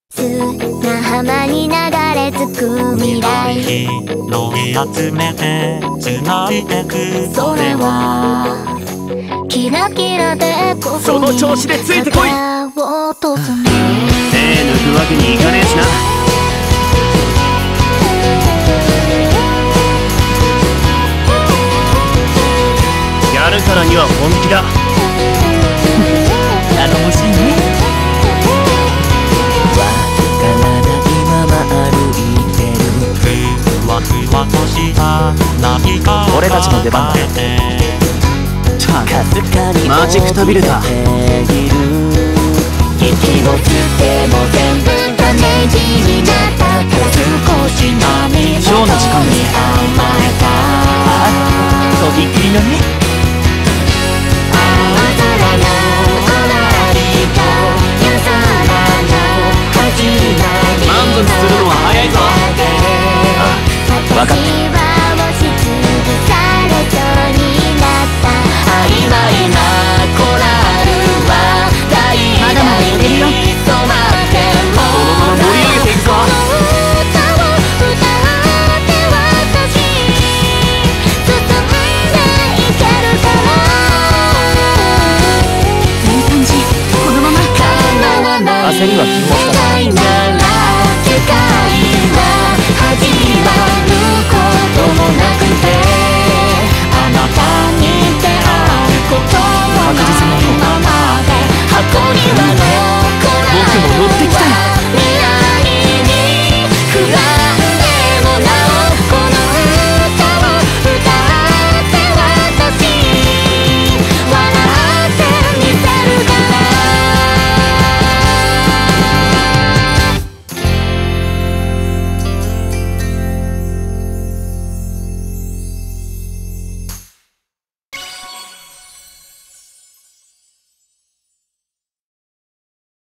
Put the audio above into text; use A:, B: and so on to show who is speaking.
A: 砂浜に流れ着く未来、
B: 拾い集めて繋いでく。
A: それはキラキラでこそ
C: その調子でついてこい。
A: 肩を落とすね。
C: 手抜くわけにいかねえしな。やるからには本気だ。頼もしいね。
D: わからないまま歩いてる。
B: ふわふわとした何かを
C: 俺たちの出番だ。
D: かすかに
C: マジくたびれた。
A: 息をしても全部ダメージになったから少し波
C: ショーの時間です。
A: 甘えた
C: とびきりのね。